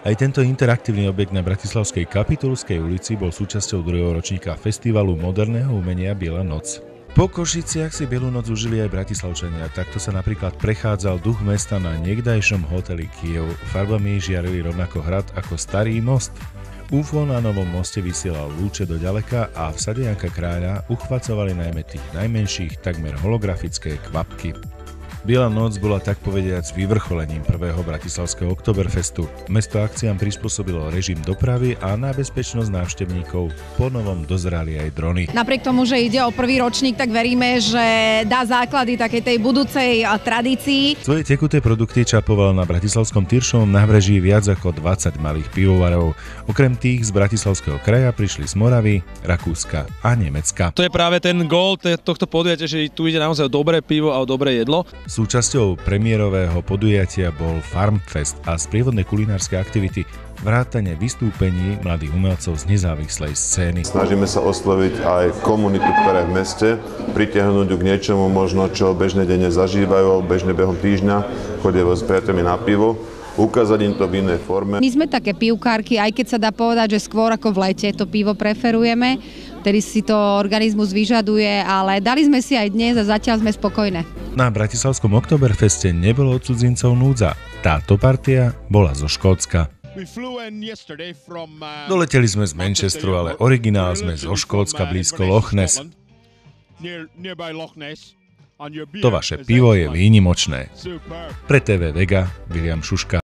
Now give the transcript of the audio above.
Aj tento interaktívny objekt na bratislavskej Kapitulskej ulici bol súčasťou druhého ročníka festivalu moderného umenia Biela noc. Po Košiciach si Bielu noc užili aj bratislavčania, takto sa napríklad prechádzal duch mesta na niekdajšom hoteli Kyjev. Farbami žiarili rovnako hrad ako Starý most. UFO na Novom moste vysielal lúče do ďaleka a v sade Janka Kráľa uchvacovali najmä tých najmenších, takmer holografické kvapky. Biela noc bola tak povediac vyvrcholením prvého bratislavského Oktoberfestu. Mesto akciám prispôsobilo režim dopravy a na bezpečnosť návštevníkov po novom dozerali aj drony. Napriek tomu, že ide o prvý ročník, tak veríme, že dá základy takej tej budúcej tradícii. Svoje tekuté produkty čapoval na bratislavskom Tyršovom nábreží viac ako 20 malých pivovarov. Okrem tých z bratislavského kraja prišli z Moravy, Rakúska a Nemecka. To je práve ten gól tohto podujatia, že tu ide naozaj o dobré pivo a o dobré jedlo. Súčasťou premiérového podujatia bol Farmfest a sprievodné kulinárske aktivity, vrátane vystúpení mladých umelcov z nezávislej scény. Snažíme sa osloviť aj komunitu, ktorá je v meste, pritiahnuť ju k niečomu možno, čo bežne denne zažívajú, bežne behom týždňa chodia s priateľmi na pivo. Ukázať im to v inej forme. My sme také pivkárky, aj keď sa dá povedať, že skôr ako v lete to pivo preferujeme, ktorý si to organizmus vyžaduje, ale dali sme si aj dnes a zatiaľ sme spokojné. Na bratislavskom Oktoberfeste nebolo od cudzincov núdza. Táto partia bola zo Škótska. Doleteli sme z Manchesteru, ale originál sme zo Škótska blízko Loch Ness. To vaše pivo je výnimočné. Pre TV Vega, William Šuška.